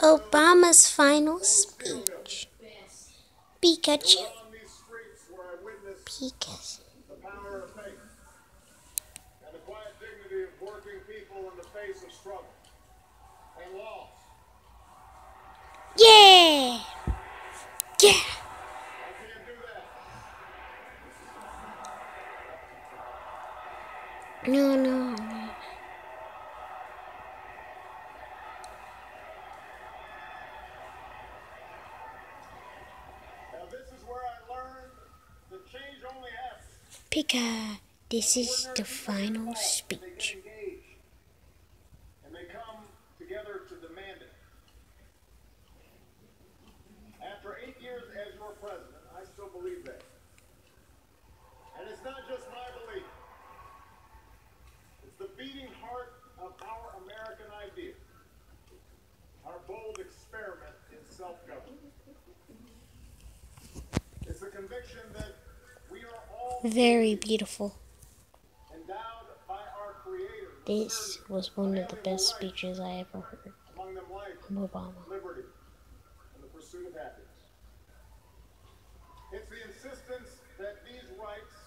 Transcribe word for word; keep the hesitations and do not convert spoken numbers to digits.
Obama's final speech. Pikachu. Pikachu. The power of faith and the quiet dignity of working people in the face of struggle and loss. Yeah! Yeah! I can't do that. No, no. Now this is where I learned that change only happens. Pika, this is the final speech. And they come together to demand it. After eight years as your president, I still believe that. And it's not just my belief. It's the beating heart of our American idea. Our bold experiment in self-government. It's the conviction that we are all Very beautiful. endowed by our Creator. This was one of the best speeches I ever heard Among them life, from Obama. liberty, and the pursuit of happiness. It's the insistence that these rights